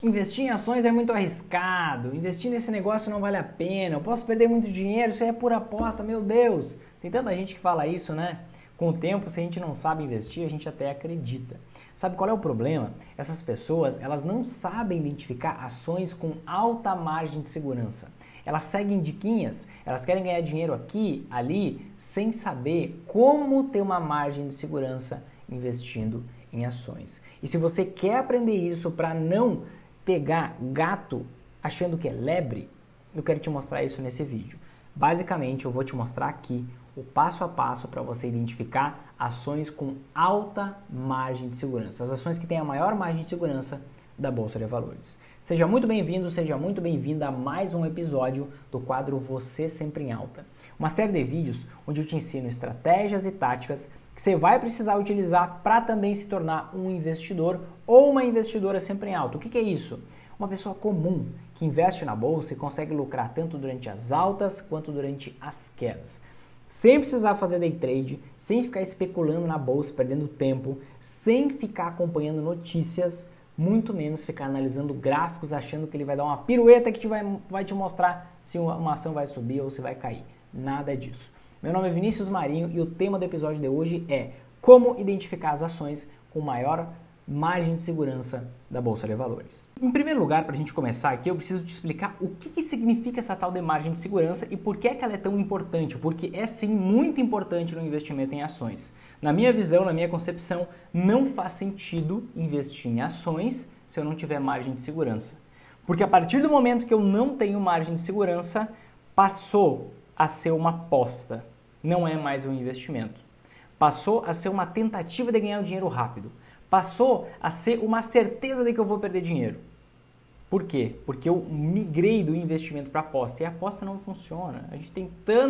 Investir em ações é muito arriscado, investir nesse negócio não vale a pena, eu posso perder muito dinheiro, isso aí é pura aposta, meu Deus. Tem tanta gente que fala isso, né? Com o tempo, se a gente não sabe investir, a gente até acredita. Sabe qual é o problema? Essas pessoas, elas não sabem identificar ações com alta margem de segurança. Elas seguem diquinhas, elas querem ganhar dinheiro aqui, ali, sem saber como ter uma margem de segurança investindo em ações. E se você quer aprender isso para não pegar gato achando que é lebre, eu quero te mostrar isso nesse vídeo. Basicamente, eu vou te mostrar aqui o passo a passo para você identificar ações com alta margem de segurança, as ações que têm a maior margem de segurança da Bolsa de Valores. Seja muito bem-vindo, seja muito bem-vinda a mais um episódio do quadro Você Sempre em Alta. Uma série de vídeos onde eu te ensino estratégias e táticas que você vai precisar utilizar para também se tornar um investidor ou uma investidora sempre em alta. O que é isso? Uma pessoa comum que investe na bolsa e consegue lucrar tanto durante as altas quanto durante as quedas. Sem precisar fazer day trade, sem ficar especulando na bolsa, perdendo tempo, sem ficar acompanhando notícias, muito menos ficar analisando gráficos achando que ele vai dar uma pirueta que vai te mostrar se uma ação vai subir ou se vai cair. Nada disso. Meu nome é Vinícius Marinho e o tema do episódio de hoje é como identificar as ações com maior margem de segurança da Bolsa de Valores. Em primeiro lugar, para a gente começar aqui, eu preciso te explicar o que significa essa tal de margem de segurança e por que é que ela é tão importante, porque é sim muito importante no investimento em ações. Na minha visão, na minha concepção, não faz sentido investir em ações se eu não tiver margem de segurança. Porque a partir do momento que eu não tenho margem de segurança, passou a ser uma aposta, não é mais um investimento. Passou a ser uma tentativa de ganhar o dinheiro rápido. Passou a ser uma certeza de que eu vou perder dinheiro. Por quê? Porque eu migrei do investimento para aposta e a aposta não funciona. A gente tem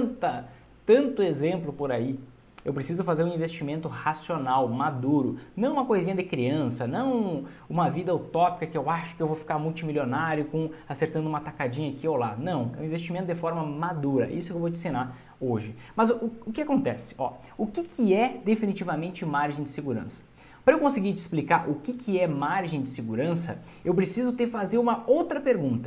tanto exemplo por aí. Eu preciso fazer um investimento racional, maduro, não uma coisinha de criança, não uma vida utópica que eu acho que eu vou ficar multimilionário acertando uma tacadinha aqui ou lá. Não, é um investimento de forma madura, isso que eu vou te ensinar hoje. Mas o que acontece? O que é definitivamente margem de segurança? Para eu conseguir te explicar o que é margem de segurança, eu preciso fazer uma outra pergunta.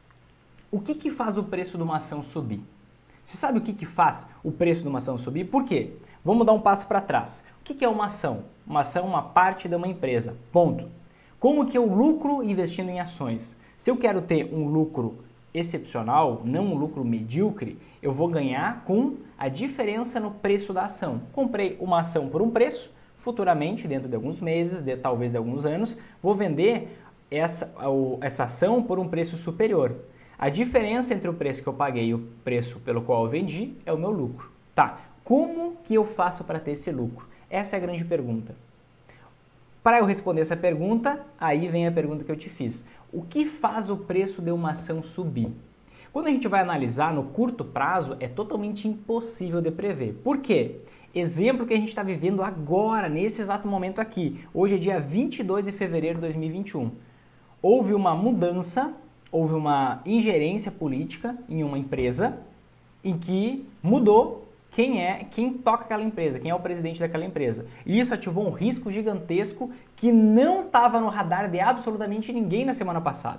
O que faz o preço de uma ação subir? Você sabe o que faz o preço de uma ação subir? Por quê? Vamos dar um passo para trás. O que é uma ação? Uma ação é uma parte de uma empresa. Ponto. Como que eu lucro investindo em ações? Se eu quero ter um lucro excepcional, não um lucro medíocre, eu vou ganhar com a diferença no preço da ação. Comprei uma ação por um preço, futuramente, dentro de alguns meses, talvez de alguns anos, vou vender essa ação por um preço superior. A diferença entre o preço que eu paguei e o preço pelo qual eu vendi é o meu lucro. Tá, como que eu faço para ter esse lucro? Essa é a grande pergunta. Para eu responder essa pergunta, aí vem a pergunta que eu te fiz. O que faz o preço de uma ação subir? Quando a gente vai analisar no curto prazo, é totalmente impossível de prever. Por quê? Exemplo que a gente está vivendo agora, nesse exato momento aqui. Hoje é dia 22 de fevereiro de 2021. Houve uma mudança, houve uma ingerência política em uma empresa em que mudou quem toca aquela empresa, quem é o presidente daquela empresa. E isso ativou um risco gigantesco que não estava no radar de absolutamente ninguém na semana passada.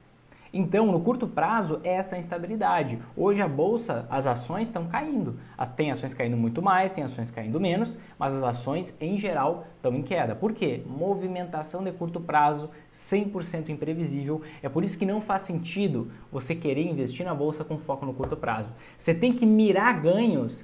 Então, no curto prazo, é essa instabilidade. Hoje a bolsa, as ações estão caindo. Tem ações caindo muito mais, tem ações caindo menos, mas as ações, em geral, estão em queda. Por quê? Movimentação de curto prazo, 100% imprevisível. É por isso que não faz sentido você querer investir na bolsa com foco no curto prazo. Você tem que mirar ganhos,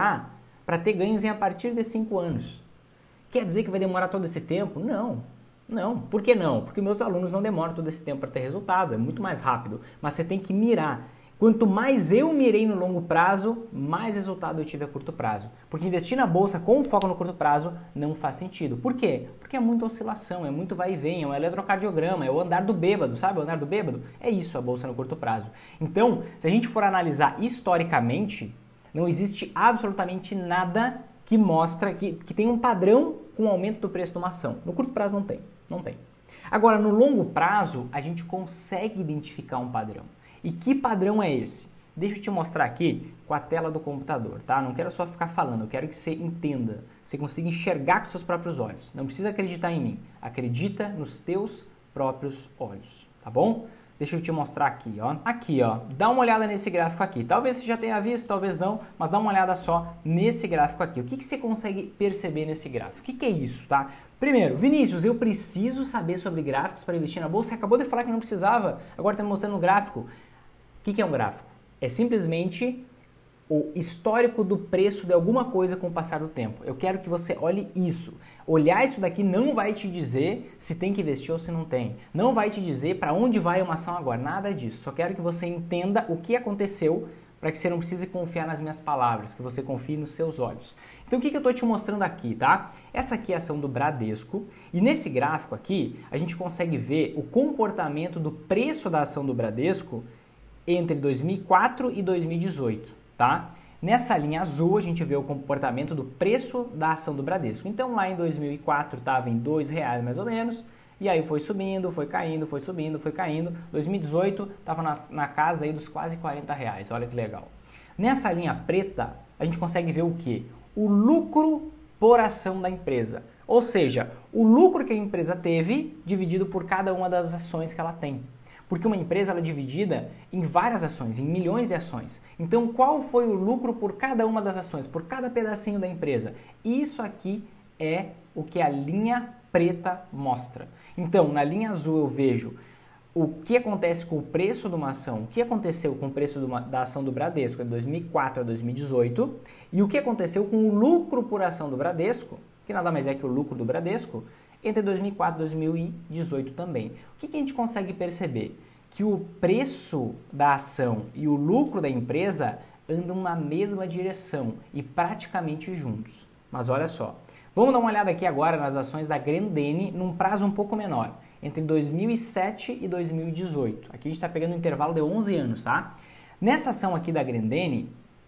para ter ganhos a partir de 5 anos. Quer dizer que vai demorar todo esse tempo? Não. Não. Por que não? Porque meus alunos não demoram todo esse tempo para ter resultado, é muito mais rápido. Mas você tem que mirar. Quanto mais eu mirei no longo prazo, mais resultado eu tive a curto prazo. Porque investir na bolsa com foco no curto prazo não faz sentido. Por quê? Porque é muita oscilação, é muito vai e vem, é um eletrocardiograma, é o andar do bêbado, sabe? O andar do bêbado? É isso a bolsa no curto prazo. Então, se a gente for analisar historicamente, não existe absolutamente nada que mostra que tem um padrão com o aumento do preço de uma ação. No curto prazo não tem. Não tem. Agora, no longo prazo, a gente consegue identificar um padrão. E que padrão é esse? Deixa eu te mostrar aqui com a tela do computador, tá? Não quero só ficar falando, eu quero que você entenda, você consiga enxergar com seus próprios olhos. Não precisa acreditar em mim, acredita nos teus próprios olhos. tá bom? Deixa eu te mostrar aqui, ó. Aqui, ó, dá uma olhada nesse gráfico aqui. Talvez você já tenha visto, talvez não, mas dá uma olhada só nesse gráfico aqui. O que você consegue perceber nesse gráfico? O que é isso, tá? Primeiro, Vinícius, eu preciso saber sobre gráficos para investir na bolsa. Você acabou de falar que não precisava, agora está me mostrando um gráfico. O que é um gráfico? É simplesmente o histórico do preço de alguma coisa com o passar do tempo. Eu quero que você olhe isso. Olhar isso daqui não vai te dizer se tem que investir ou se não tem. Não vai te dizer para onde vai uma ação agora. Nada disso. Só quero que você entenda o que aconteceu para que você não precise confiar nas minhas palavras, que você confie nos seus olhos. Então o que eu estou te mostrando aqui, tá? Essa aqui é a ação do Bradesco e nesse gráfico aqui a gente consegue ver o comportamento do preço da ação do Bradesco entre 2004 e 2018, tá? Nessa linha azul a gente vê o comportamento do preço da ação do Bradesco. Então lá em 2004 estava em R$2 mais ou menos, e aí foi subindo, foi caindo, foi subindo, foi caindo. 2018 estava na casa aí dos quase R$40, olha que legal. Nessa linha preta a gente consegue ver o que? O lucro por ação da empresa. Ou seja, o lucro que a empresa teve dividido por cada uma das ações que ela tem. Porque uma empresa ela é dividida em várias ações, em milhões de ações. Então, qual foi o lucro por cada uma das ações, por cada pedacinho da empresa? Isso aqui é o que a linha preta mostra. Então, na linha azul eu vejo o que acontece com o preço de uma ação, o que aconteceu com o preço da ação do Bradesco de 2004 a 2018 e o que aconteceu com o lucro por ação do Bradesco, que nada mais é que o lucro do Bradesco, entre 2004 e 2018 também. O que a gente consegue perceber? Que o preço da ação e o lucro da empresa andam na mesma direção e praticamente juntos. Mas olha só, vamos dar uma olhada aqui agora nas ações da Grendene num prazo um pouco menor, entre 2007 e 2018. Aqui a gente está pegando um intervalo de 11 anos, tá? Nessa ação aqui da Grendene,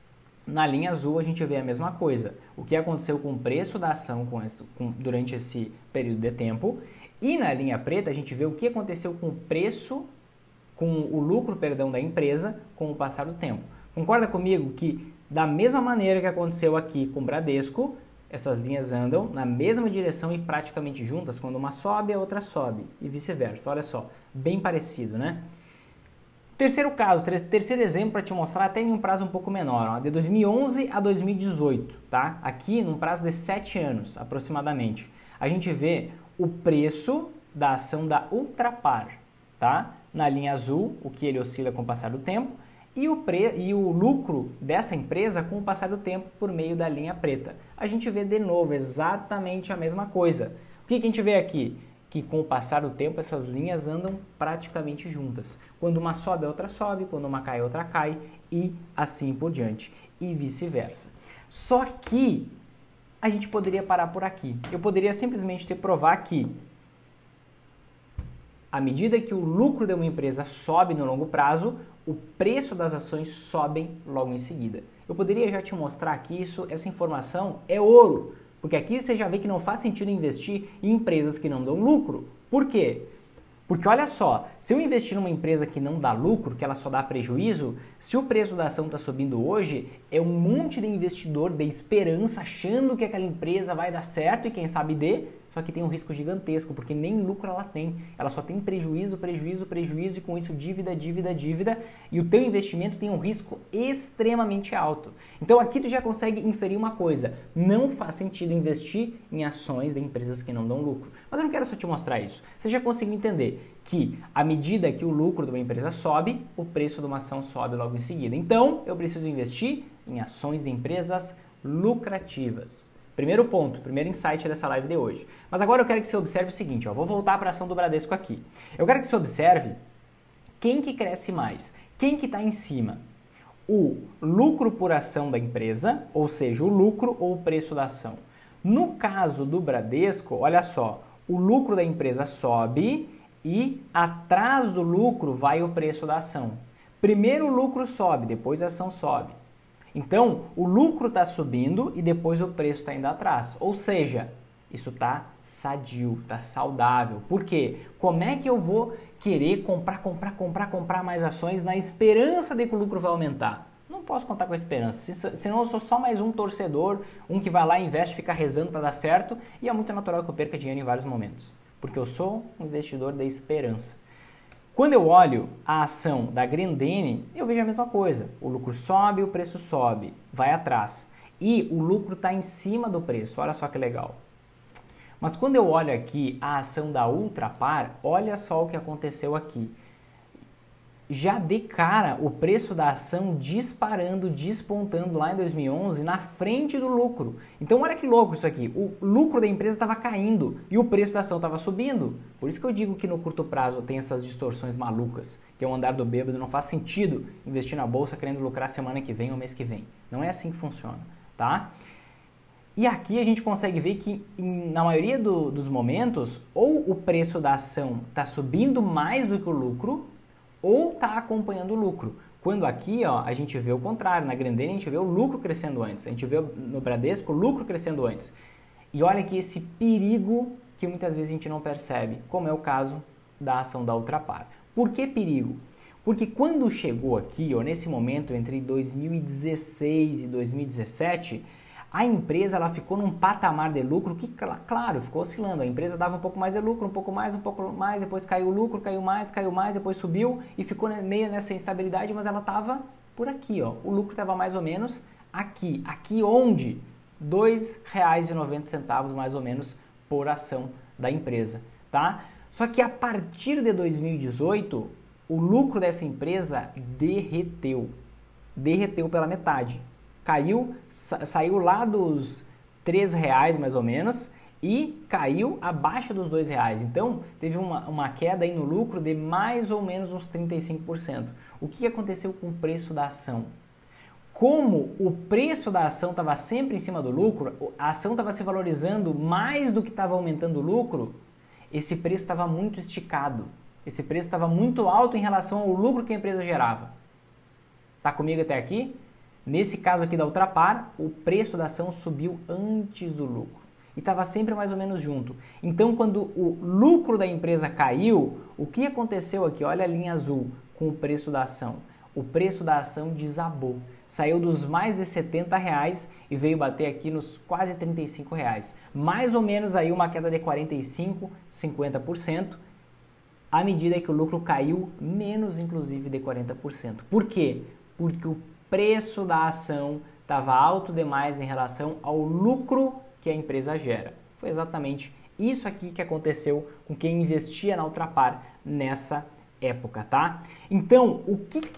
na linha azul a gente vê a mesma coisa. O que aconteceu com o preço da ação durante esse período de tempo. E na linha preta a gente vê o que aconteceu com o preço, com o lucro, perdão, da empresa com o passar do tempo. Concorda comigo que da mesma maneira que aconteceu aqui com o Bradesco, essas linhas andam na mesma direção e praticamente juntas. Quando uma sobe, a outra sobe e vice-versa. Olha só, bem parecido, né? Terceiro caso, terceiro exemplo para te mostrar até em um prazo um pouco menor, ó, de 2011 a 2018, tá? Aqui num prazo de 7 anos aproximadamente, a gente vê o preço da ação da Ultrapar, tá? Na linha azul, o que ele oscila com o passar do tempo, e o lucro dessa empresa com o passar do tempo por meio da linha preta. A gente vê de novo exatamente a mesma coisa. O que a gente vê aqui? Que com o passar do tempo essas linhas andam praticamente juntas. Quando uma sobe, a outra sobe, quando uma cai, a outra cai e assim por diante, e vice-versa. Só que a gente poderia parar por aqui. Eu poderia simplesmente te provar que à medida que o lucro de uma empresa sobe no longo prazo, o preço das ações sobem logo em seguida. Eu poderia já te mostrar que essa informação é ouro. Porque aqui você já vê que não faz sentido investir em empresas que não dão lucro. Por quê? Porque olha só, se eu investir numa empresa que não dá lucro, que ela só dá prejuízo, se o preço da ação está subindo hoje, é um monte de investidor de esperança achando que aquela empresa vai dar certo e quem sabe dê, só que tem um risco gigantesco, porque nem lucro ela tem. Ela só tem prejuízo, prejuízo, prejuízo e com isso dívida, dívida, dívida. E o teu investimento tem um risco extremamente alto. Então aqui tu já consegue inferir uma coisa. Não faz sentido investir em ações de empresas que não dão lucro. Mas eu não quero só te mostrar isso. Você já conseguiu entender que à medida que o lucro de uma empresa sobe, o preço de uma ação sobe logo em seguida. Então eu preciso investir em ações de empresas lucrativas. Primeiro ponto, primeiro insight dessa live de hoje. Mas agora eu quero que você observe o seguinte, ó, vou voltar para a ação do Bradesco aqui. Eu quero que você observe quem que cresce mais, quem que está em cima. O lucro por ação da empresa, ou seja, o lucro ou o preço da ação. No caso do Bradesco, olha só, o lucro da empresa sobe e atrás do lucro vai o preço da ação. Primeiro o lucro sobe, depois a ação sobe. Então, o lucro está subindo e depois o preço está indo atrás. Ou seja, isso está sadio, está saudável. Por quê? Como é que eu vou querer comprar mais ações na esperança de que o lucro vai aumentar? Não posso contar com a esperança, senão eu sou só mais um torcedor, um que vai lá, investe, fica rezando para dar certo e é muito natural que eu perca dinheiro em vários momentos. Porque eu sou um investidor de esperança. Quando eu olho a ação da Grendene, eu vejo a mesma coisa. O lucro sobe, o preço sobe, vai atrás. E o lucro está em cima do preço, olha só que legal. Mas quando eu olho aqui a ação da Ultrapar, olha só o que aconteceu aqui. Já de cara o preço da ação disparando, despontando lá em 2011 na frente do lucro. Então olha que louco isso aqui, o lucro da empresa estava caindo e o preço da ação estava subindo. Por isso que eu digo que no curto prazo tem essas distorções malucas, que é o andar do bêbado, não faz sentido investir na bolsa querendo lucrar semana que vem ou mês que vem. Não é assim que funciona, tá? E aqui a gente consegue ver que na maioria dos momentos ou o preço da ação está subindo mais do que o lucro, ou está acompanhando o lucro. Quando aqui ó, a gente vê o contrário, na Grendene a gente vê o lucro crescendo antes, a gente vê no Bradesco o lucro crescendo antes. E olha aqui esse perigo que muitas vezes a gente não percebe, como é o caso da ação da Ultrapar. Por que perigo? Porque quando chegou aqui, ó, nesse momento entre 2016 e 2017, a empresa ela ficou num patamar de lucro que, claro, ficou oscilando. A empresa dava um pouco mais de lucro, um pouco mais, depois caiu o lucro, caiu mais, depois subiu e ficou meio nessa instabilidade, mas ela estava por aqui, ó. O lucro estava mais ou menos aqui. Aqui onde? R$ 2,90 mais ou menos por ação da empresa, tá? Só que a partir de 2018, o lucro dessa empresa derreteu pela metade. Caiu, saiu lá dos R$ 3 mais ou menos e caiu abaixo dos R$ 2. Então, teve uma queda aí no lucro de mais ou menos uns 35%. O que aconteceu com o preço da ação? Como o preço da ação estava sempre em cima do lucro, a ação estava se valorizando mais do que estava aumentando o lucro, esse preço estava muito esticado. Esse preço estava muito alto em relação ao lucro que a empresa gerava. Tá comigo até aqui? Nesse caso aqui da Ultrapar, o preço da ação subiu antes do lucro e estava sempre mais ou menos junto. Então, quando o lucro da empresa caiu, o que aconteceu aqui? Olha a linha azul com o preço da ação. O preço da ação desabou, saiu dos mais de R$ 70 e veio bater aqui nos quase R$ 35. Mais ou menos aí uma queda de 45%, 50%, à medida que o lucro caiu menos inclusive de 40%. Por quê? Porque o preço da ação estava alto demais em relação ao lucro que a empresa gera. Foi exatamente isso aqui que aconteceu com quem investia na Ultrapar nessa época, tá? Então, o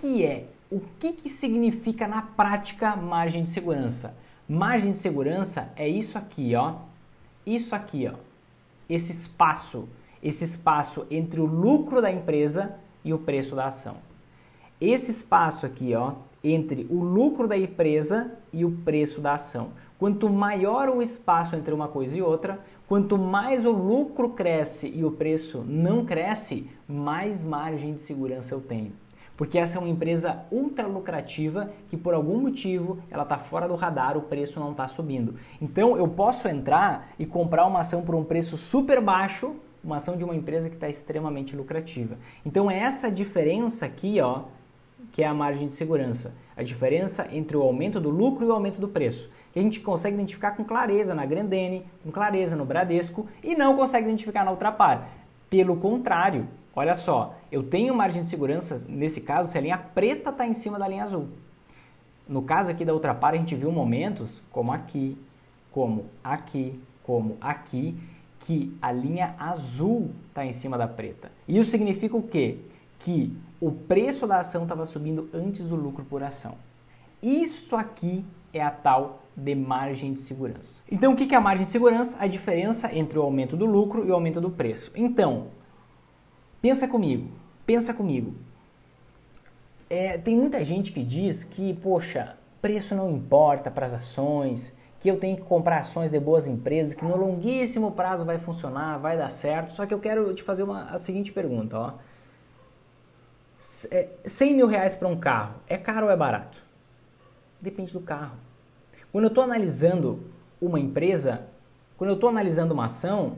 que significa na prática margem de segurança? Margem de segurança é isso aqui, ó. Isso aqui, ó. Esse espaço entre o lucro da empresa e o preço da ação. Esse espaço aqui, ó, entre o lucro da empresa e o preço da ação. Quanto maior o espaço entre uma coisa e outra, quanto mais o lucro cresce e o preço não cresce, mais margem de segurança eu tenho. Porque essa é uma empresa ultra lucrativa que por algum motivo ela está fora do radar, o preço não está subindo. Então eu posso entrar e comprar uma ação por um preço super baixo, uma ação de uma empresa que está extremamente lucrativa. Então é essa diferença aqui, ó, que é a margem de segurança. A diferença entre o aumento do lucro e o aumento do preço. Que a gente consegue identificar com clareza na Grendene, com clareza no Bradesco e não consegue identificar na Ultrapar. Pelo contrário, olha só, eu tenho margem de segurança, nesse caso, se a linha preta está em cima da linha azul. No caso aqui da Ultrapar, a gente viu momentos como aqui, como aqui, como aqui, que a linha azul está em cima da preta. Isso significa o quê? Que o preço da ação estava subindo antes do lucro por ação. Isso aqui é a tal de margem de segurança. Então, o que é a margem de segurança? A diferença entre o aumento do lucro e o aumento do preço. Então, pensa comigo. Tem muita gente que diz que, poxa, preço não importa para as ações, que eu tenho que comprar ações de boas empresas, que no longuíssimo prazo vai funcionar, vai dar certo. Só que eu quero te fazer a seguinte pergunta, ó. 100 mil reais para um carro, é caro ou é barato? Depende do carro. Quando eu estou analisando uma empresa, quando eu estou analisando uma ação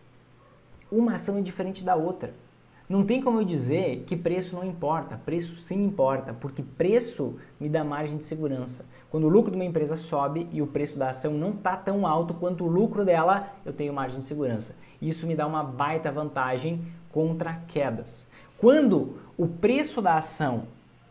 é diferente da outra. Não tem como eu dizer que preço não importa. Preço sim importa, porque preço me dá margem de segurança. Quando o lucro de uma empresa sobe e o preço da ação não está tão alto quanto o lucro dela, eu tenho margem de segurança. Isso me dá uma baita vantagem contra quedas. Quando o preço da ação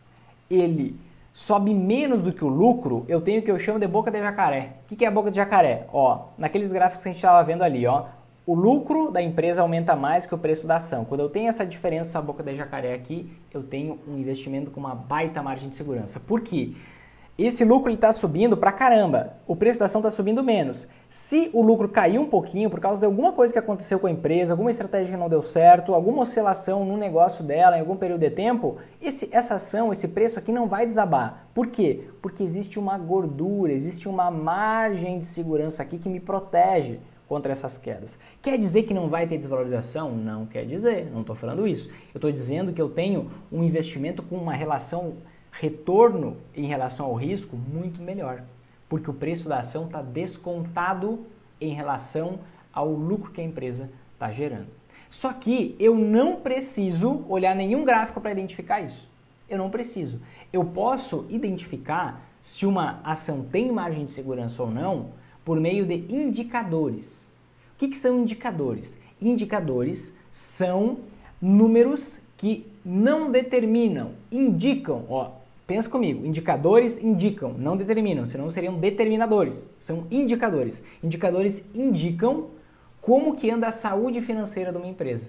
ele sobe menos do que o lucro, eu tenho o que eu chamo de boca de jacaré. O que é a boca de jacaré? Ó, naqueles gráficos que a gente estava vendo ali, ó, o lucro da empresa aumenta mais que o preço da ação. Quando eu tenho essa diferença, essa boca de jacaré aqui, eu tenho um investimento com uma baita margem de segurança. Por quê? Esse lucro está subindo pra caramba, o preço da ação está subindo menos. Se o lucro cair um pouquinho por causa de alguma coisa que aconteceu com a empresa, alguma estratégia que não deu certo, alguma oscilação no negócio dela em algum período de tempo, essa ação, esse preço aqui não vai desabar. Por quê? Porque existe uma gordura, existe uma margem de segurança aqui que me protege contra essas quedas. Quer dizer que não vai ter desvalorização? Não quer dizer, não estou falando isso. Eu estou dizendo que eu tenho um investimento com uma relação retorno em relação ao risco muito melhor, porque o preço da ação está descontado em relação ao lucro que a empresa está gerando. Só que eu não preciso olhar nenhum gráfico para identificar isso. Eu não preciso. Eu posso identificar se uma ação tem margem de segurança ou não por meio de indicadores. O que são indicadores? Indicadores são números que não determinam, indicam, ó, pensa comigo, indicadores indicam, não determinam, senão seriam determinadores, são indicadores. Indicadores indicam como que anda a saúde financeira de uma empresa.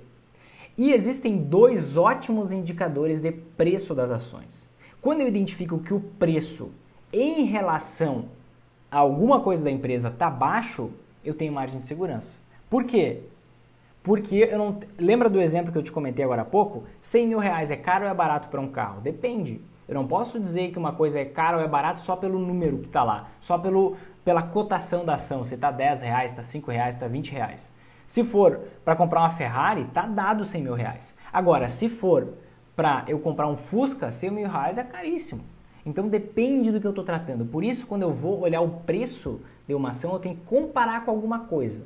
E existem dois ótimos indicadores de preço das ações. Quando eu identifico que o preço em relação a alguma coisa da empresa está baixo, eu tenho margem de segurança. Por quê? Porque eu não... Lembra do exemplo que eu te comentei agora há pouco? 100 mil reais é caro ou é barato para um carro? Depende. Eu não posso dizer que uma coisa é cara ou é barato só pelo número que está lá, só pela cotação da ação, se está 10 reais, está 5 reais, está 20 reais. Se for para comprar uma Ferrari, está dado 100 mil reais. Agora, se for para eu comprar um Fusca, 100 mil reais é caríssimo. Então depende do que eu estou tratando. Por isso, quando eu vou olhar o preço de uma ação, eu tenho que comparar com alguma coisa.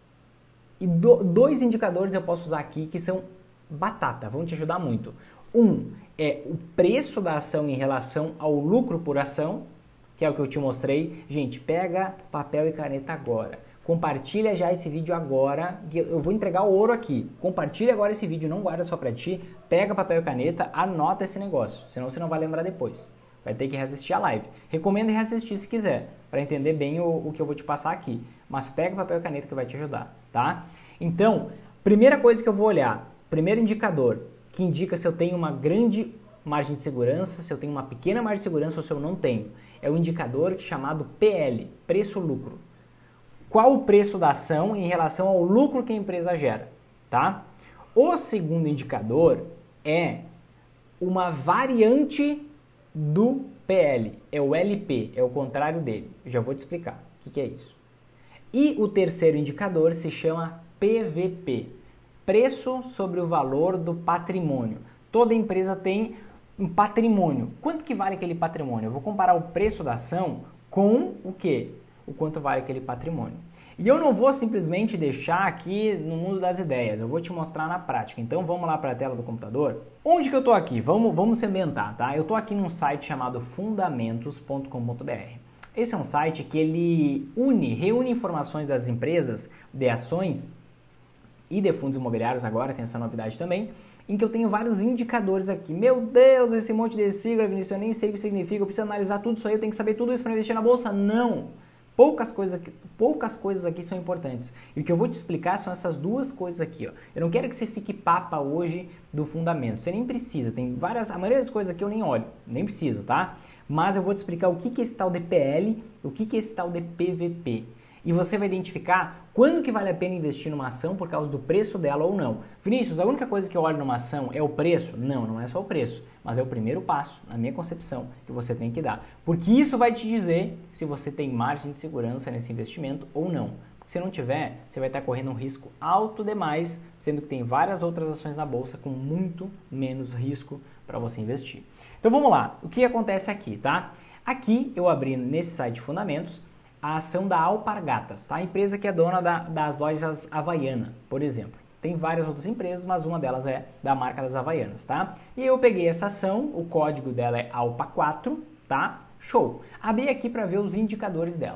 E dois indicadores eu posso usar aqui que são batata, vão te ajudar muito. Um é o preço da ação em relação ao lucro por ação, que é o que eu te mostrei. Gente, pega papel e caneta agora. Compartilha já esse vídeo agora, que eu vou entregar o ouro aqui. Compartilha agora esse vídeo, não guarda só pra ti. Pega papel e caneta, anota esse negócio, senão você não vai lembrar depois. Vai ter que reassistir a live. Recomendo reassistir se quiser, para entender bem o que eu vou te passar aqui. Mas pega papel e caneta que vai te ajudar, tá? Então, primeira coisa que eu vou olhar, primeiro indicador, que indica se eu tenho uma grande margem de segurança, se eu tenho uma pequena margem de segurança ou se eu não tenho. É o indicador chamado PL, preço-lucro. Qual o preço da ação em relação ao lucro que a empresa gera, tá? O segundo indicador é uma variante do PL, é o LP, é o contrário dele. Eu já vou te explicar o que é isso. E o terceiro indicador se chama PVP, preço sobre o valor do patrimônio. Toda empresa tem um patrimônio. Quanto que vale aquele patrimônio? Eu vou comparar o preço da ação com o quê? O quanto vale aquele patrimônio. E eu não vou simplesmente deixar aqui no mundo das ideias, eu vou te mostrar na prática. Então vamos lá para a tela do computador. Onde que eu estou aqui? Vamos se ambientar, tá? Eu estou aqui num site chamado fundamentos.com.br. Esse é um site que ele reúne informações das empresas de ações e de fundos imobiliários agora, tem essa novidade também, em que eu tenho vários indicadores aqui. Meu Deus, esse monte de sigla, Vinícius, eu nem sei o que significa, eu preciso analisar tudo isso aí, eu tenho que saber tudo isso para investir na bolsa? Não! Poucas coisas aqui são importantes. E o que eu vou te explicar são essas duas coisas aqui, ó. Eu não quero que você fique papa hoje do fundamento. Você nem precisa. Tem a maioria das coisas aqui eu nem olho. Nem precisa, tá? Mas eu vou te explicar o que é esse tal de PL, o que é esse tal de PVP. E você vai identificar quando que vale a pena investir numa ação por causa do preço dela ou não. Vinícius, a única coisa que eu olho numa ação é o preço? Não, não é só o preço, mas é o primeiro passo, na minha concepção, que você tem que dar. Porque isso vai te dizer se você tem margem de segurança nesse investimento ou não. Porque se não tiver, você vai estar correndo um risco alto demais, sendo que tem várias outras ações na bolsa com muito menos risco para você investir. Então vamos lá, o que acontece aqui, tá? Aqui eu abri nesse site Fundamentos a ação da Alpargatas, tá? A empresa que é dona das lojas Havaiana, por exemplo. Tem várias outras empresas, mas uma delas é da marca das Havaianas, tá? E eu peguei essa ação, o código dela é ALPA4, tá? Show! Abri aqui para ver os indicadores dela.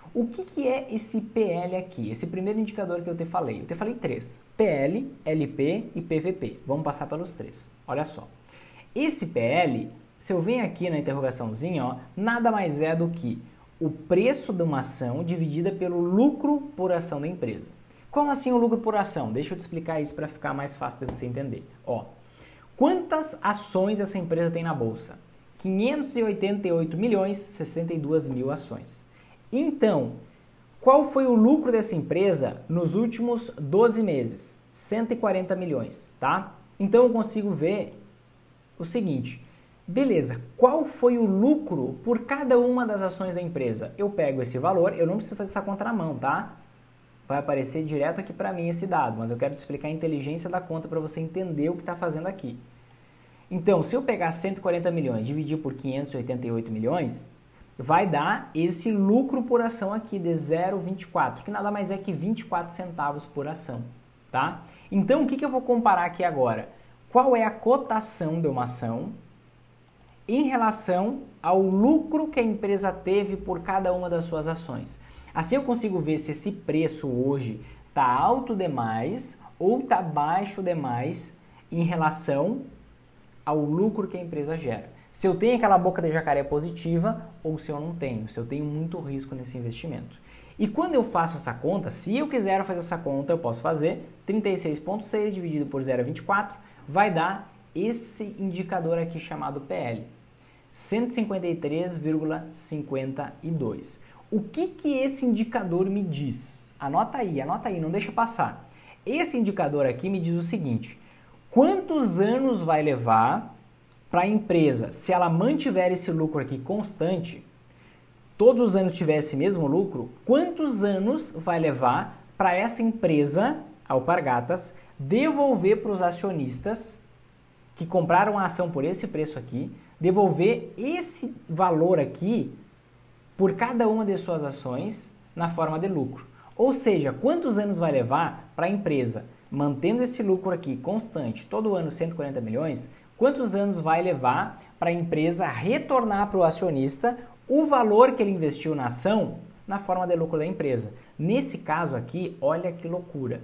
O que é esse PL aqui? Esse primeiro indicador que eu te falei. Eu te falei três. PL, LP e PVP. Vamos passar pelos três. Olha só. Esse PL, se eu venho aqui na interrogaçãozinha, ó, nada mais é do que o preço de uma ação dividida pelo lucro por ação da empresa. Como assim o lucro por ação? Deixa eu te explicar isso para ficar mais fácil de você entender. Ó, quantas ações essa empresa tem na bolsa? 588 milhões 62 mil ações. Então, qual foi o lucro dessa empresa nos últimos 12 meses? 140 milhões, tá? Então eu consigo ver o seguinte, beleza, qual foi o lucro por cada uma das ações da empresa? Eu pego esse valor, eu não preciso fazer essa conta na mão, tá? Vai aparecer direto aqui para mim esse dado, mas eu quero te explicar a inteligência da conta para você entender o que está fazendo aqui. Então, se eu pegar 140 milhões e dividir por 588 milhões, vai dar esse lucro por ação aqui de 0,24, que nada mais é que 24 centavos por ação, tá? Então, o que eu vou comparar aqui agora? Qual é a cotação de uma ação em relação ao lucro que a empresa teve por cada uma das suas ações? Assim eu consigo ver se esse preço hoje está alto demais ou está baixo demais em relação ao lucro que a empresa gera. Se eu tenho aquela boca de jacaré positiva ou se eu não tenho, se eu tenho muito risco nesse investimento. E quando eu faço essa conta, se eu quiser fazer essa conta, eu posso fazer 36,6 dividido por 0,24, vai dar esse indicador aqui chamado PL, 153,52. O que esse indicador me diz? Anota aí, não deixa passar. Esse indicador aqui me diz o seguinte, quantos anos vai levar para a empresa, se ela mantiver esse lucro aqui constante, todos os anos tiver esse mesmo lucro, quantos anos vai levar para essa empresa, Alpargatas, devolver para os acionistas que compraram a ação por esse preço aqui, devolver esse valor aqui por cada uma de suas ações na forma de lucro. Ou seja, quantos anos vai levar para a empresa, mantendo esse lucro aqui constante, todo ano 140 milhões, quantos anos vai levar para a empresa retornar para o acionista o valor que ele investiu na ação na forma de lucro da empresa. Nesse caso aqui, olha que loucura,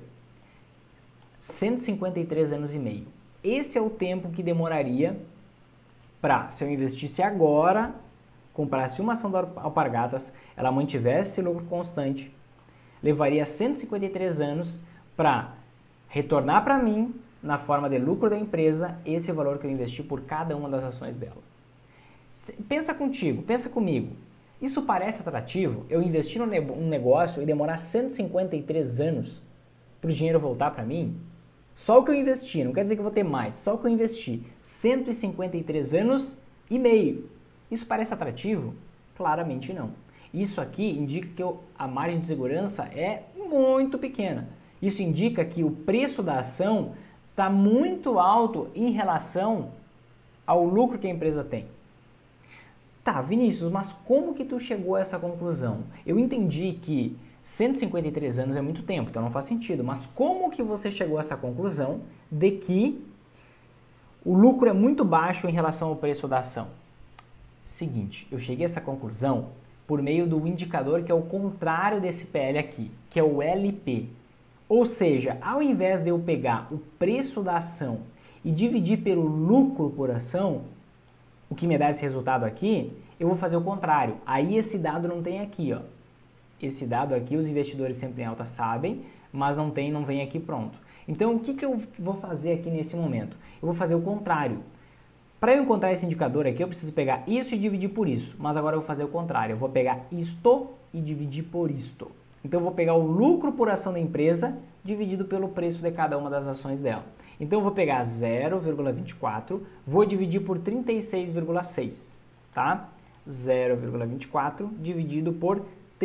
153 anos e meio. Esse é o tempo que demoraria para, se eu investisse agora, comprasse uma ação da Alpargatas, ela mantivesse esse lucro constante, levaria 153 anos para retornar para mim, na forma de lucro da empresa, esse valor que eu investi por cada uma das ações dela. Pensa contigo, pensa comigo. Isso parece atrativo? Eu investir num negócio e demorar 153 anos para o dinheiro voltar para mim? Só o que eu investi, não quer dizer que eu vou ter mais, só o que eu investi. 153 anos e meio. Isso parece atrativo? Claramente não. Isso aqui indica que a margem de segurança é muito pequena. Isso indica que o preço da ação está muito alto em relação ao lucro que a empresa tem. Tá, Vinícius, mas como que tu chegou a essa conclusão? Eu entendi que 153 anos é muito tempo, então não faz sentido. Mas como que você chegou a essa conclusão de que o lucro é muito baixo em relação ao preço da ação? Seguinte, eu cheguei a essa conclusão por meio do indicador que é o contrário desse PL aqui, que é o LP. Ou seja, ao invés de eu pegar o preço da ação e dividir pelo lucro por ação, o que me dá esse resultado aqui, eu vou fazer o contrário. Aí esse dado não tem aqui, ó. Esse dado aqui os investidores sempre em alta sabem, mas não vem aqui pronto. Então o que eu vou fazer aqui nesse momento? Eu vou fazer o contrário. Para eu encontrar esse indicador aqui, eu preciso pegar isso e dividir por isso. Mas agora eu vou fazer o contrário. Eu vou pegar isto e dividir por isto. Então eu vou pegar o lucro por ação da empresa dividido pelo preço de cada uma das ações dela. Então eu vou pegar 0,24, vou dividir por 36,6, tá? 0,24 dividido por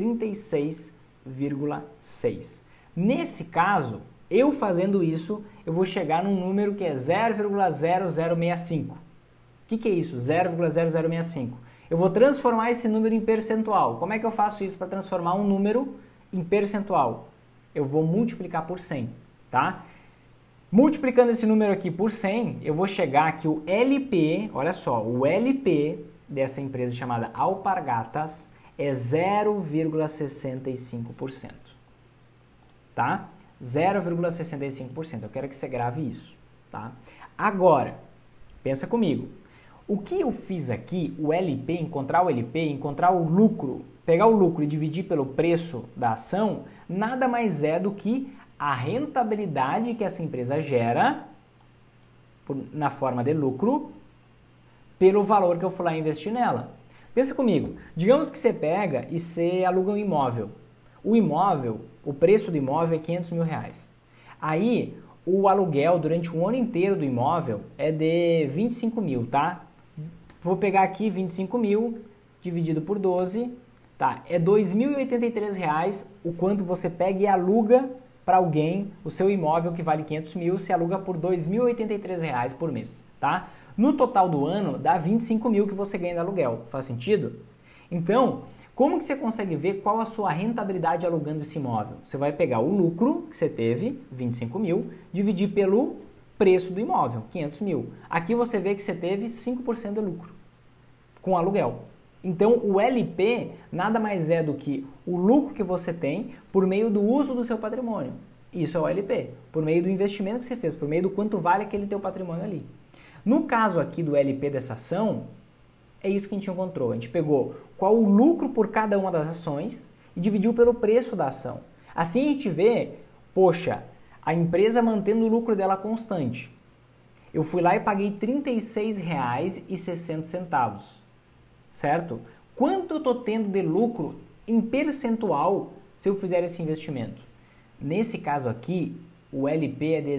36,6. Nesse caso, eu fazendo isso, eu vou chegar num número que é 0,0065. O que é isso? 0,0065. Eu vou transformar esse número em percentual. Como é que eu faço isso para transformar um número em percentual? Eu vou multiplicar por 100, tá? Multiplicando esse número aqui por 100, eu vou chegar que o LP, olha só, o LP dessa empresa chamada Alpargatas é 0,65%. Tá? 0,65%. Eu quero que você grave isso. Tá? Agora, pensa comigo. O que eu fiz aqui, o LP, encontrar o lucro, pegar o lucro e dividir pelo preço da ação, nada mais é do que a rentabilidade que essa empresa gera na forma de lucro pelo valor que eu fui lá investir nela. Pensa comigo, digamos que você pega e você aluga um imóvel. O imóvel, o preço do imóvel é 500 mil reais. Aí, o aluguel durante um ano inteiro do imóvel é de 25 mil, tá? Vou pegar aqui 25 mil dividido por 12, tá? É R$ 2.083 o quanto você pega e aluga para alguém o seu imóvel que vale 500 mil, se aluga por R$ 2.083 por mês, tá? No total do ano dá 25 mil que você ganha de aluguel, faz sentido? Então, como que você consegue ver qual a sua rentabilidade alugando esse imóvel? Você vai pegar o lucro que você teve, 25 mil, dividir pelo preço do imóvel, 500 mil. Aqui você vê que você teve 5% de lucro com aluguel. Então, o LP nada mais é do que o lucro que você tem por meio do uso do seu patrimônio. Isso é o LP, por meio do investimento que você fez, por meio do quanto vale aquele teu patrimônio ali. No caso aqui do LP dessa ação, é isso que a gente encontrou. A gente pegou qual o lucro por cada uma das ações e dividiu pelo preço da ação. Assim a gente vê, poxa, a empresa mantendo o lucro dela constante. Eu fui lá e paguei R$ 36,60, certo? Quanto eu estou tendo de lucro em percentual se eu fizer esse investimento? Nesse caso aqui, o LP é de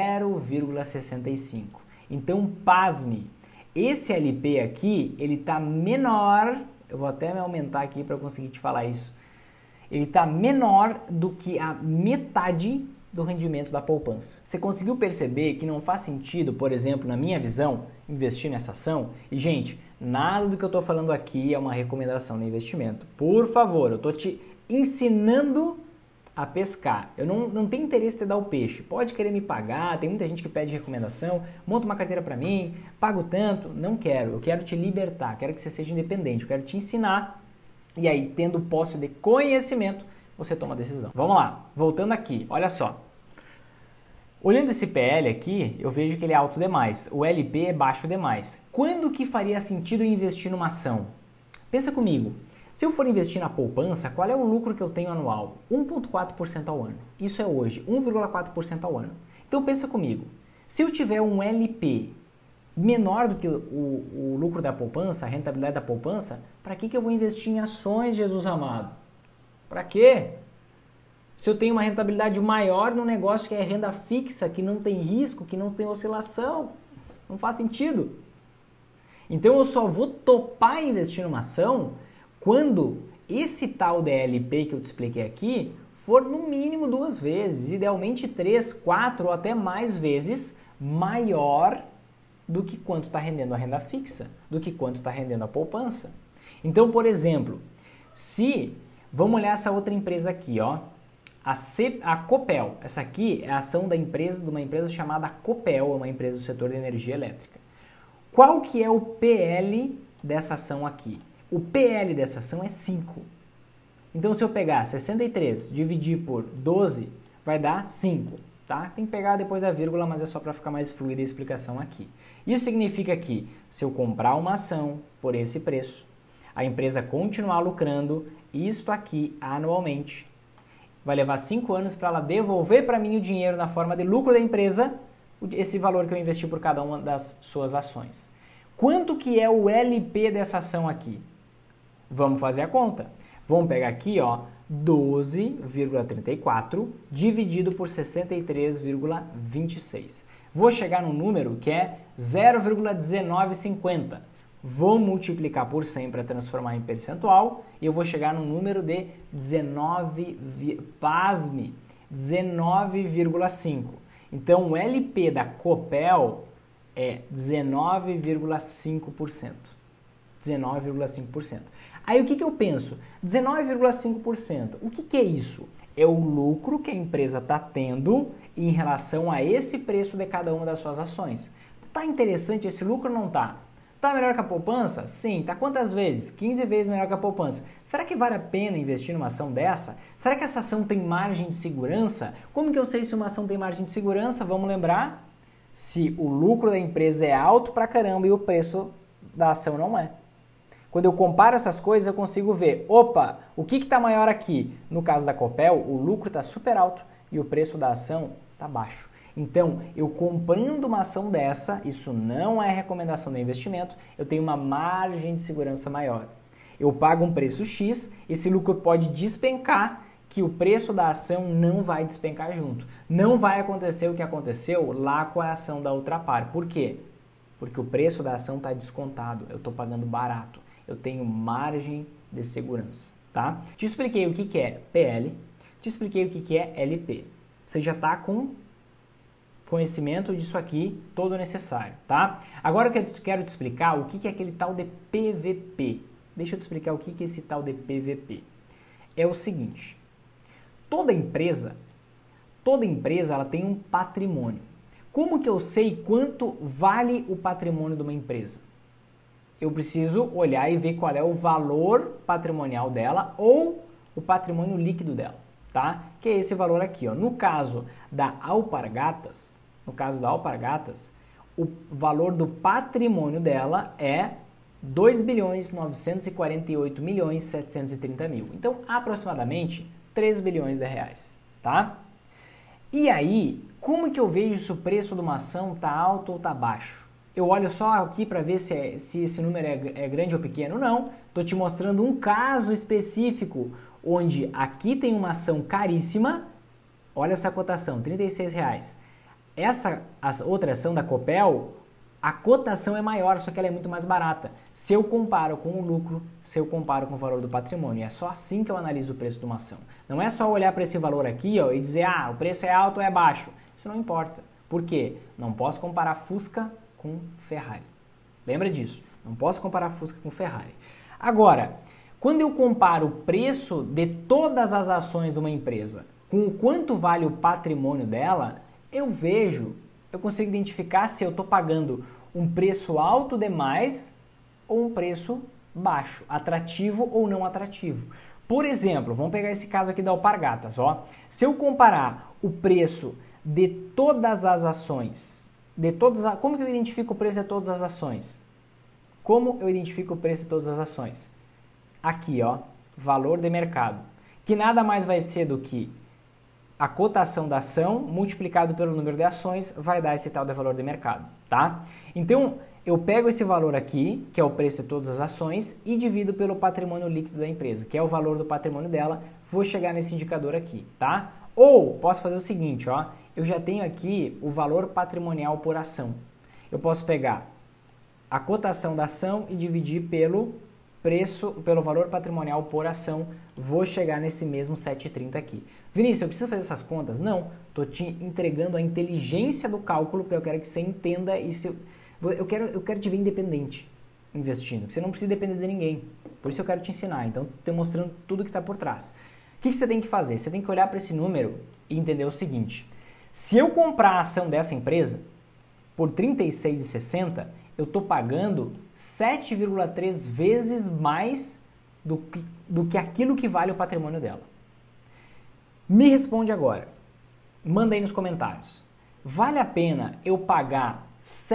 0,65. Então, pasme, esse LP aqui, ele está menor, eu vou até me aumentar aqui para conseguir te falar isso, ele está menor do que a metade do rendimento da poupança. Você conseguiu perceber que não faz sentido, por exemplo, na minha visão, investir nessa ação? E, gente, nada do que eu estou falando aqui é uma recomendação de investimento. Por favor, eu estou te ensinando a pescar. Eu não tenho interesse em te dar o peixe. Pode querer me pagar, tem muita gente que pede recomendação, monta uma carteira para mim, pago tanto. Não quero, eu quero te libertar, quero que você seja independente, eu quero te ensinar. E aí, tendo posse de conhecimento, você toma a decisão. Vamos lá, voltando aqui, olha só. Olhando esse PL aqui, eu vejo que ele é alto demais, o LP é baixo demais. Quando que faria sentido investir numa ação? Pensa comigo, se eu for investir na poupança, qual é o lucro que eu tenho anual? 1,4% ao ano. Isso é hoje, 1,4% ao ano. Então pensa comigo, se eu tiver um LP menor do que o lucro da poupança, a rentabilidade da poupança, para que eu vou investir em ações, Jesus amado? Para quê? Se eu tenho uma rentabilidade maior num negócio que é renda fixa, que não tem risco, que não tem oscilação, não faz sentido. Então eu só vou topar investir numa ação quando esse tal DLP que eu te expliquei aqui for no mínimo 2 vezes, idealmente 3, 4 ou até mais vezes maior do que quanto está rendendo a renda fixa, do que quanto está rendendo a poupança. Então, por exemplo, vamos olhar essa outra empresa aqui, ó. A Copel, essa aqui é a ação de uma empresa chamada Copel, uma empresa do setor de energia elétrica. Qual que é o PL dessa ação aqui? O PL dessa ação é 5. Então, se eu pegar 63, dividir por 12, vai dar 5, tá? Tem que pegar depois a vírgula, mas é só para ficar mais fluida a explicação aqui. Isso significa que, se eu comprar uma ação por esse preço, a empresa continuar lucrando, isto aqui anualmente, vai levar 5 anos para ela devolver para mim o dinheiro na forma de lucro da empresa, esse valor que eu investi por cada uma das suas ações. Quanto que é o LP dessa ação aqui? Vamos fazer a conta. Vamos pegar aqui, ó, 12,34 dividido por 63,26. Vou chegar num número que é 0,1950. Vou multiplicar por 100 para transformar em percentual e eu vou chegar num número de 19,5. Então, o LP da Copel é 19,5%. 19,5%. Aí, o que eu penso? 19,5%. O que é isso? É o lucro que a empresa está tendo em relação a esse preço de cada uma das suas ações. Tá interessante esse lucro ou não tá? Tá melhor que a poupança? Sim. Tá quantas vezes? 15 vezes melhor que a poupança. Será que vale a pena investir numa ação dessa? Será que essa ação tem margem de segurança? Como que eu sei se uma ação tem margem de segurança? Vamos lembrar? Se o lucro da empresa é alto pra caramba e o preço da ação não é. Quando eu comparo essas coisas, eu consigo ver, opa, o que está maior aqui? No caso da Copel, o lucro está super alto e o preço da ação está baixo. Então, eu comprando uma ação dessa, isso não é recomendação de investimento, eu tenho uma margem de segurança maior. Eu pago um preço X, esse lucro pode despencar, que o preço da ação não vai despencar junto. Não vai acontecer o que aconteceu lá com a ação da Ultrapar. Por quê? Porque o preço da ação está descontado, eu estou pagando barato. Eu tenho margem de segurança, tá? Te expliquei o que é PL, te expliquei o que é LP. Você já está com conhecimento disso aqui todo necessário, tá? Agora eu quero te explicar o que é aquele tal de PVP. Deixa eu te explicar o que é esse tal de PVP. É o seguinte, toda empresa ela tem um patrimônio. Como que eu sei quanto vale o patrimônio de uma empresa? Eu preciso olhar e ver qual é o valor patrimonial dela ou o patrimônio líquido dela, tá? Que é esse valor aqui, ó. No caso da Alpargatas, o valor do patrimônio dela é 2.948.730.000. Então, aproximadamente 3 bilhões de reais, tá? E aí, como que eu vejo se o preço de uma ação tá alto ou tá baixo? Eu olho só aqui para ver se esse número é grande ou pequeno. Não, estou te mostrando um caso específico, onde aqui tem uma ação caríssima, olha essa cotação, R$ 36,00. A outra ação da Copel, a cotação é maior, só que ela é muito mais barata. Se eu comparo com o lucro, se eu comparo com o valor do patrimônio, é só assim que eu analiso o preço de uma ação. Não é só olhar para esse valor aqui, ó, e dizer, o preço é alto ou é baixo. Isso não importa. Por quê? Não posso comparar Fusca com Ferrari. Lembra disso? Não posso comparar Fusca com Ferrari. Agora, quando eu comparo o preço de todas as ações de uma empresa com o quanto vale o patrimônio dela, eu consigo identificar se eu estou pagando um preço alto demais ou um preço baixo, atrativo ou não atrativo. Por exemplo, vamos pegar esse caso aqui da Alpargatas, ó. Se eu comparar o preço de todas as ações, como que eu identifico o preço de todas as ações? Como eu identifico o preço de todas as ações? Aqui, ó, valor de mercado, que nada mais vai ser do que a cotação da ação multiplicado pelo número de ações vai dar esse tal de valor de mercado, tá? Então, eu pego esse valor aqui, que é o preço de todas as ações, e divido pelo patrimônio líquido da empresa, que é o valor do patrimônio dela, vou chegar nesse indicador aqui, tá? Ou, posso fazer o seguinte, ó, eu já tenho aqui o valor patrimonial por ação. Eu posso pegar a cotação da ação e dividir pelo valor patrimonial por ação, vou chegar nesse mesmo 7,30 aqui. Vinícius, eu preciso fazer essas contas? Não, estou te entregando a inteligência do cálculo, porque eu quero que você entenda isso. Eu quero te ver independente investindo, que você não precisa depender de ninguém. Por isso eu quero te ensinar, então estou mostrando tudo que está por trás. O que você tem que fazer? Você tem que olhar para esse número e entender o seguinte. Se eu comprar a ação dessa empresa por R$ 36,60, eu estou pagando 7,3 vezes mais do que aquilo que vale o patrimônio dela. Me responde agora. Manda aí nos comentários. Vale a pena eu pagar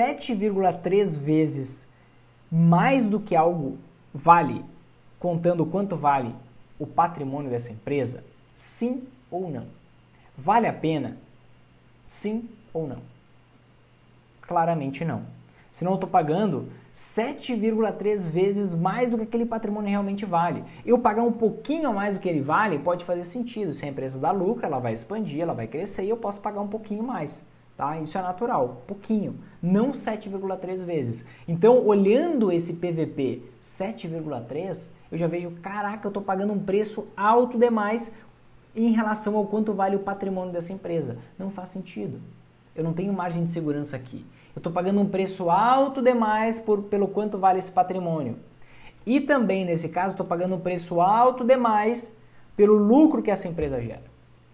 7,3 vezes mais do que algo vale, contando quanto vale o patrimônio dessa empresa? Sim ou não? Vale a pena? Sim ou não? Claramente não. Senão eu estou pagando 7,3 vezes mais do que aquele patrimônio realmente vale. Eu pagar um pouquinho a mais do que ele vale pode fazer sentido. Se a empresa dá lucro, ela vai expandir, ela vai crescer e eu posso pagar um pouquinho mais. Tá? Isso é natural, pouquinho, não 7,3 vezes. Então, olhando esse PVP 7,3, eu já vejo, caraca, eu estou pagando um preço alto demais em relação ao quanto vale o patrimônio dessa empresa. Não faz sentido. Eu não tenho margem de segurança aqui. Eu estou pagando um preço alto demais pelo quanto vale esse patrimônio. E também, nesse caso, estou pagando um preço alto demais pelo lucro que essa empresa gera.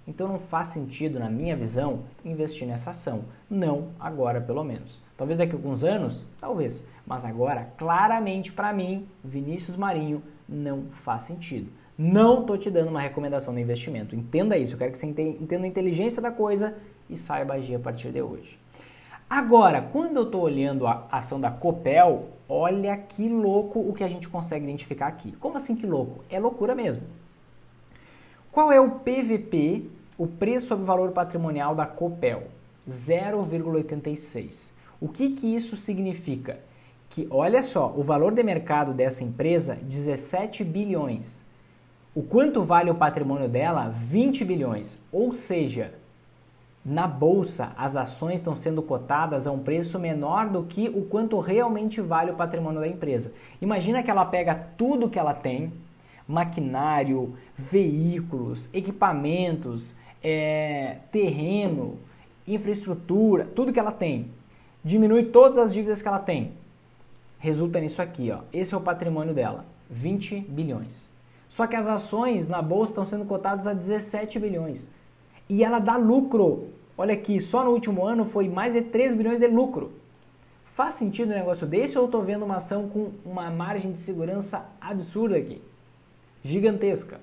Então não faz sentido, na minha visão, investir nessa ação. Não agora, pelo menos. Talvez daqui a alguns anos, talvez. Mas agora, claramente para mim, Vinícius Marinho, não faz sentido. Não estou te dando uma recomendação de investimento. Entenda isso. Eu quero que você entenda a inteligência da coisa e saiba agir a partir de hoje. Agora, quando eu estou olhando a ação da Copel, olha que louco o que a gente consegue identificar aqui. Como assim que louco? É loucura mesmo. Qual é o PVP, o preço sobre valor patrimonial da Copel? 0,86. O que isso significa? Que, olha só, o valor de mercado dessa empresa, 17 bilhões. O quanto vale o patrimônio dela? 20 bilhões. Ou seja, na bolsa, as ações estão sendo cotadas a um preço menor do que o quanto realmente vale o patrimônio da empresa. Imagina que ela pega tudo que ela tem, maquinário, veículos, equipamentos, terreno, infraestrutura, tudo que ela tem, diminui todas as dívidas que ela tem. Resulta nisso aqui, ó. Esse é o patrimônio dela, 20 bilhões. Só que as ações na bolsa estão sendo cotadas a 17 bilhões. E ela dá lucro. Olha aqui, só no último ano foi mais de 3 bilhões de lucro. Faz sentido um negócio desse ou eu estou vendo uma ação com uma margem de segurança absurda aqui? Gigantesca.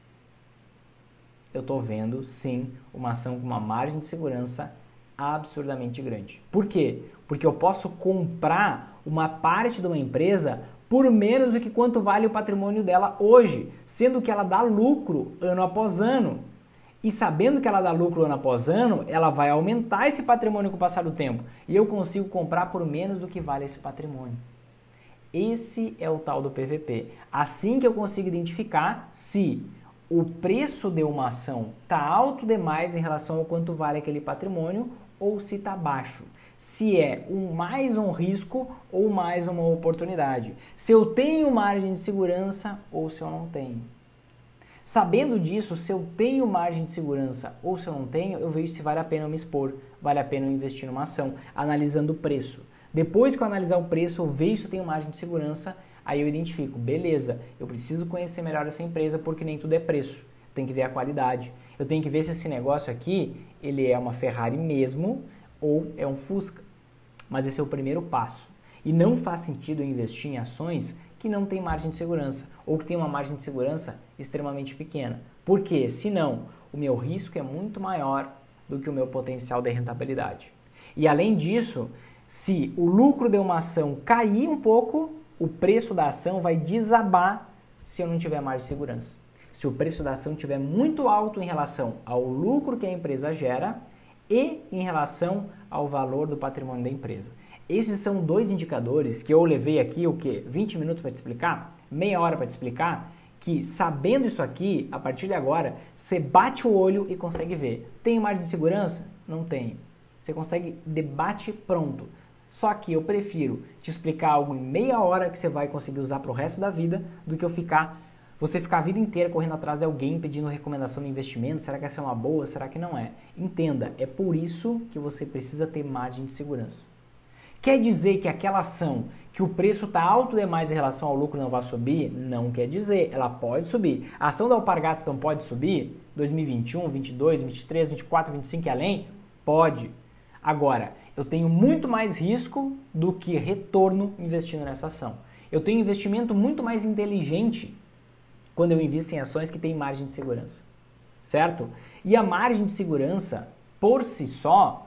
Eu estou vendo, sim, uma ação com uma margem de segurança absurdamente grande. Por quê? Porque eu posso comprar uma parte de uma empresa por menos do que quanto vale o patrimônio dela hoje, sendo que ela dá lucro ano após ano. E sabendo que ela dá lucro ano após ano, ela vai aumentar esse patrimônio com o passar do tempo. E eu consigo comprar por menos do que vale esse patrimônio. Esse é o tal do PVP. Assim que eu consigo identificar se o preço de uma ação está alto demais em relação ao quanto vale aquele patrimônio ou se está baixo. Se é mais um risco ou mais uma oportunidade. Se eu tenho margem de segurança ou se eu não tenho. Sabendo disso, se eu tenho margem de segurança ou se eu não tenho, eu vejo se vale a pena eu me expor, vale a pena eu investir numa ação, analisando o preço. Depois que eu analisar o preço, eu vejo se eu tenho margem de segurança, aí eu identifico, beleza, eu preciso conhecer melhor essa empresa porque nem tudo é preço, eu tenho que ver a qualidade, eu tenho que ver se esse negócio aqui, ele é uma Ferrari mesmo ou é um Fusca. Mas esse é o primeiro passo. E não faz sentido eu investir em ações que não tem margem de segurança ou que tem uma margem de segurança extremamente pequena. Por quê? Senão, o meu risco é muito maior do que o meu potencial de rentabilidade. E além disso, se o lucro de uma ação cair um pouco, o preço da ação vai desabar se eu não tiver margem de segurança. Se o preço da ação estiver muito alto em relação ao lucro que a empresa gera e em relação ao valor do patrimônio da empresa. Esses são dois indicadores que eu levei aqui, 20 minutos para te explicar, meia hora para te explicar, que sabendo isso aqui, a partir de agora, você bate o olho e consegue ver. Tem margem de segurança? Não tem. Você consegue debate pronto. Só que eu prefiro te explicar algo em meia hora que você vai conseguir usar para o resto da vida do que você ficar a vida inteira correndo atrás de alguém pedindo recomendação de investimento. Será que essa é uma boa? Será que não é? Entenda, é por isso que você precisa ter margem de segurança. Quer dizer que aquela ação que o preço está alto demais em relação ao lucro não vai subir? Não quer dizer, ela pode subir. A ação da Alpargatas não pode subir? 2021, 22, 23, 24, 25 e além? Pode. Agora, eu tenho muito mais risco do que retorno investindo nessa ação. Eu tenho investimento muito mais inteligente quando eu invisto em ações que têm margem de segurança. Certo? E a margem de segurança, por si só,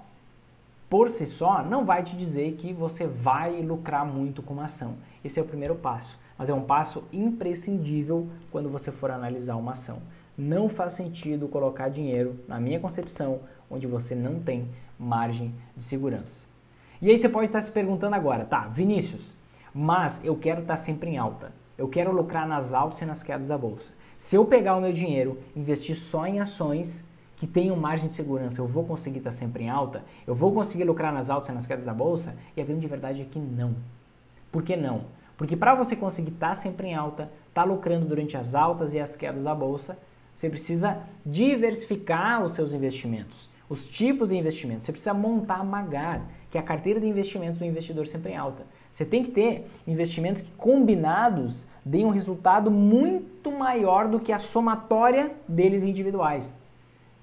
não vai te dizer que você vai lucrar muito com uma ação. Esse é o primeiro passo, mas é um passo imprescindível quando você for analisar uma ação. Não faz sentido colocar dinheiro, na minha concepção, onde você não tem margem de segurança. E aí você pode estar se perguntando agora, tá, Vinícius, mas eu quero estar sempre em alta. Eu quero lucrar nas altas e nas quedas da bolsa. Se eu pegar o meu dinheiro, investir só em ações que tenham margem de segurança, eu vou conseguir estar sempre em alta? Eu vou conseguir lucrar nas altas e nas quedas da bolsa? E a grande verdade é que não. Por que não? Porque para você conseguir estar sempre em alta, estar lucrando durante as altas e as quedas da bolsa, você precisa diversificar os seus investimentos, os tipos de investimentos. Você precisa montar a MAGAR, que é a carteira de investimentos do investidor sempre em alta. Você tem que ter investimentos que combinados deem um resultado muito maior do que a somatória deles individuais.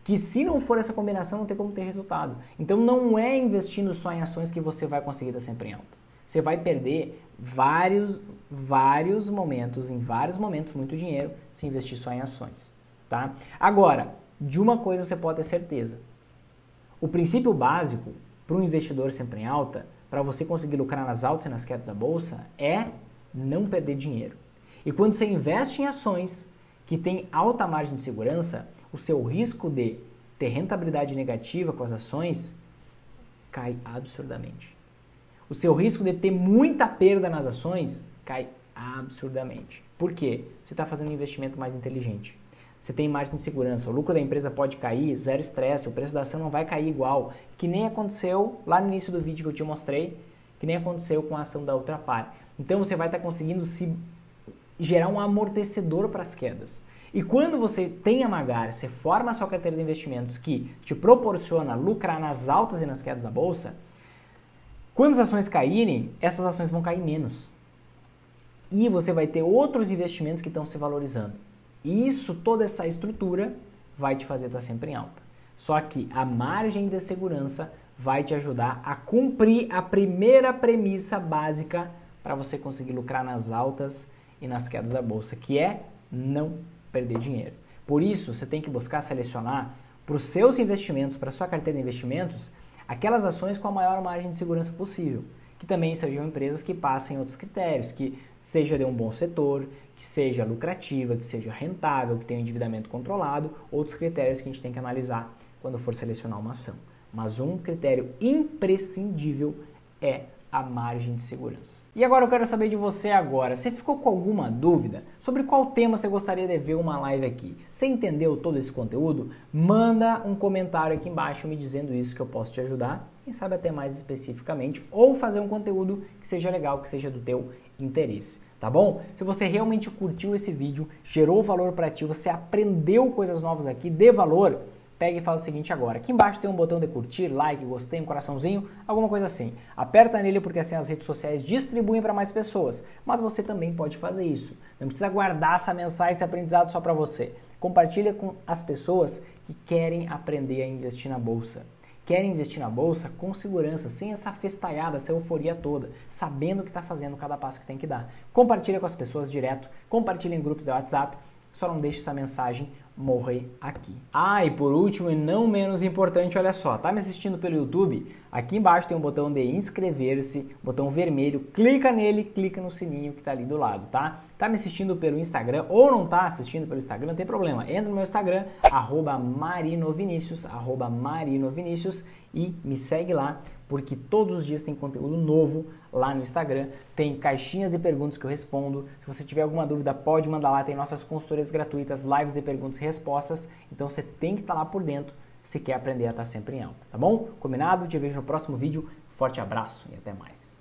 que se não for essa combinação não tem como ter resultado. Então não é investindo só em ações que você vai conseguir estar sempre em alta. Você vai perder vários momentos, em vários momentos, muito dinheiro se investir só em ações, tá? Agora, de uma coisa você pode ter certeza. O princípio básico para um investidor sempre em alta, para você conseguir lucrar nas altas e nas quedas da bolsa, é não perder dinheiro. E quando você investe em ações que têm alta margem de segurança, o seu risco de ter rentabilidade negativa com as ações cai absurdamente. O seu risco de ter muita perda nas ações cai absurdamente. Por quê? Você está fazendo um investimento mais inteligente. Você tem margem de segurança, o lucro da empresa pode cair, zero estresse, o preço da ação não vai cair igual, que nem aconteceu lá no início do vídeo que eu te mostrei, que nem aconteceu com a ação da Ultrapar. Então você vai estar conseguindo se gerar um amortecedor para as quedas. E quando você tem a Magar, você forma a sua carteira de investimentos que te proporciona lucrar nas altas e nas quedas da bolsa, quando as ações caírem, essas ações vão cair menos. E você vai ter outros investimentos que estão se valorizando. E isso, toda essa estrutura, vai te fazer estar sempre em alta. Só que a margem de segurança vai te ajudar a cumprir a primeira premissa básica para você conseguir lucrar nas altas e nas quedas da bolsa, que é não perder dinheiro. Por isso, você tem que buscar selecionar para os seus investimentos, para a sua carteira de investimentos, aquelas ações com a maior margem de segurança possível, que também sejam empresas que passem outros critérios, que seja de um bom setor, que seja lucrativa, que seja rentável, que tenha um endividamento controlado, outros critérios que a gente tem que analisar quando for selecionar uma ação. Mas um critério imprescindível é a margem de segurança. E agora eu quero saber de você agora, você ficou com alguma dúvida sobre qual tema você gostaria de ver uma live aqui? Você entendeu todo esse conteúdo? Manda um comentário aqui embaixo me dizendo isso que eu posso te ajudar, quem sabe até mais especificamente, ou fazer um conteúdo que seja legal, que seja do teu interesse, tá bom? Se você realmente curtiu esse vídeo, gerou valor para ti, você aprendeu coisas novas aqui, dê valor, pega e faz o seguinte agora, aqui embaixo tem um botão de curtir, like, gostei, um coraçãozinho, alguma coisa assim. Aperta nele porque assim as redes sociais distribuem para mais pessoas, mas você também pode fazer isso. Não precisa guardar essa mensagem, esse aprendizado só para você. Compartilha com as pessoas que querem aprender a investir na bolsa. Querem investir na bolsa com segurança, sem essa festalhada, essa euforia toda, sabendo o que está fazendo cada passo que tem que dar. Compartilha com as pessoas direto, compartilha em grupos de WhatsApp, só não deixe essa mensagem morrer aqui. Ah, e por último e não menos importante, olha só, tá me assistindo pelo YouTube? Aqui embaixo tem um botão de inscrever-se, botão vermelho, clica nele, clica no sininho que tá ali do lado, tá? Tá me assistindo pelo Instagram ou não tá assistindo pelo Instagram, não tem problema, entra no meu Instagram, @marinovinicius, @marinovinicius e me segue lá, porque todos os dias tem conteúdo novo lá no Instagram, tem caixinhas de perguntas que eu respondo, se você tiver alguma dúvida pode mandar lá, tem nossas consultorias gratuitas, lives de perguntas e respostas, então você tem que estar lá por dentro se quer aprender a estar sempre em alta, tá bom? Combinado? Te vejo no próximo vídeo, forte abraço e até mais.